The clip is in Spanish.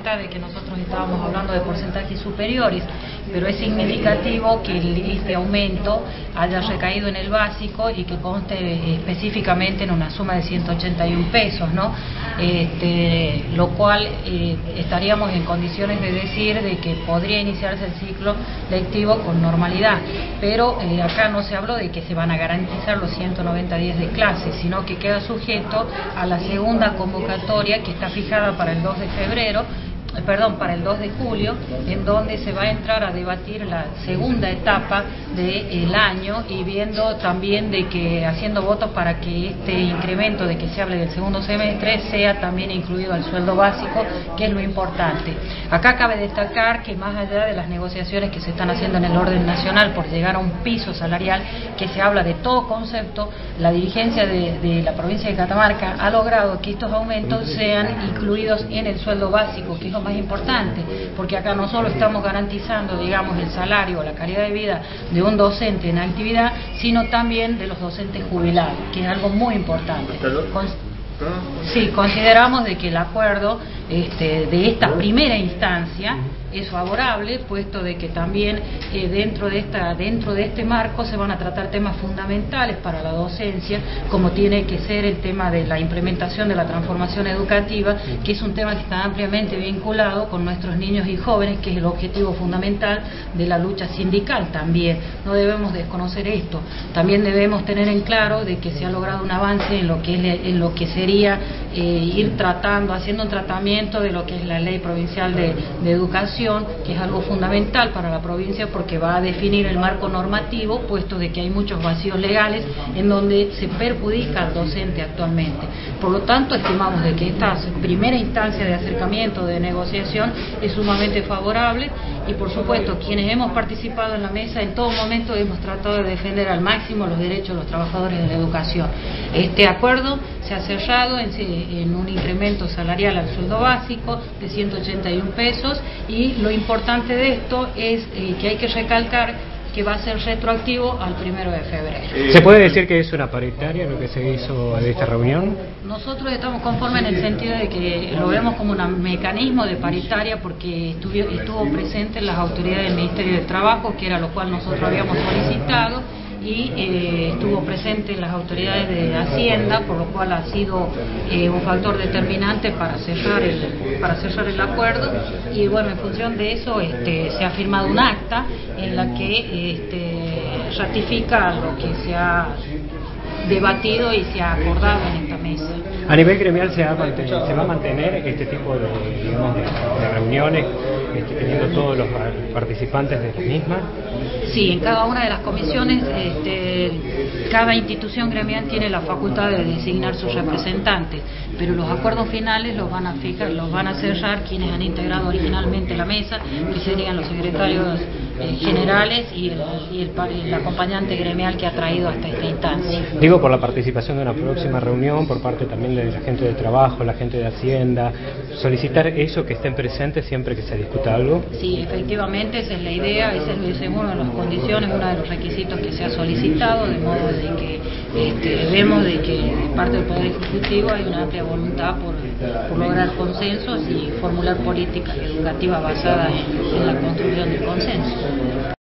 cuenta de que nosotros estábamos hablando de porcentajes superiores, pero es significativo que este aumento haya recaído en el básico y que conste específicamente en una suma de 181 pesos, ¿no? Lo cual estaríamos en condiciones de decir de que podría iniciarse el ciclo lectivo con normalidad, pero acá no se habló de que se van a garantizar los 190 días de clase, sino que queda sujeto a la segunda convocatoria que está fijada para el 2 de febrero, para el 2 de julio, en donde se va a entrar a debatir la segunda etapa del año y viendo también de que haciendo votos para que este incremento de que se hable del segundo semestre sea también incluido al sueldo básico, que es lo importante. Acá cabe destacar que más allá de las negociaciones que se están haciendo en el orden nacional por llegar a un piso salarial, que se habla de todo concepto, la dirigencia de la provincia de Catamarca ha logrado que estos aumentos sean incluidos en el sueldo básico, que es lo más importante, porque acá no solo estamos garantizando, digamos, el salario o la calidad de vida de un docente en actividad, sino también de los docentes jubilados, que es algo muy importante. Sí, consideramos de que el acuerdo de esta primera instancia es favorable, puesto de que también dentro de este marco se van a tratar temas fundamentales para la docencia, como tiene que ser el tema de la implementación de la transformación educativa, que es un tema que está ampliamente vinculado con nuestros niños y jóvenes, que es el objetivo fundamental de la lucha sindical también. No debemos desconocer esto. También debemos tener en claro de que se ha logrado un avance en lo que sería ir tratando, haciendo un tratamiento de lo que es la ley provincial de educación, que es algo fundamental para la provincia porque va a definir el marco normativo, puesto de que hay muchos vacíos legales en donde se perjudica al docente actualmente. Por lo tanto, estimamos de que esta primera instancia de acercamiento, de negociación, es sumamente favorable y, por supuesto, quienes hemos participado en la mesa, en todo momento hemos tratado de defender al máximo los derechos de los trabajadores de la educación. Este acuerdo se ha cerrado en un incremento salarial al sueldo básico de 181 pesos y lo importante de esto es que hay que recalcar que va a ser retroactivo al 1 de febrero. ¿Se puede decir que es una paritaria lo que se hizo de esta reunión? Nosotros estamos conformes en el sentido de que lo vemos como un mecanismo de paritaria porque estuvo presente en las autoridades del Ministerio del Trabajo, que era lo cual nosotros habíamos solicitado, y estuvo presente en las autoridades de Hacienda, por lo cual ha sido un factor determinante para cerrar el acuerdo. Y bueno, en función de eso se ha firmado un acta en la que ratifica lo que se ha debatido y se ha acordado en esta mesa. A nivel gremial se va a mantener este tipo de reuniones, teniendo todos los participantes de las mismas. Sí, en cada una de las comisiones, cada institución gremial tiene la facultad de designar sus representantes, pero los acuerdos finales los van a cerrar quienes han integrado originalmente la mesa, que serían los secretarios generales y el acompañante gremial que ha traído hasta esta instancia. Digo, por la participación de una próxima reunión por parte también de la gente de trabajo, la gente de Hacienda, solicitar eso, que estén presentes siempre que se discuta algo. Sí, efectivamente, esa es la idea, esa es una de las condiciones, uno de los requisitos que se ha solicitado, de modo de que vemos de que de parte del Poder Ejecutivo hay una amplia voluntad por lograr consensos y formular políticas educativas basadas en la construcción del consenso.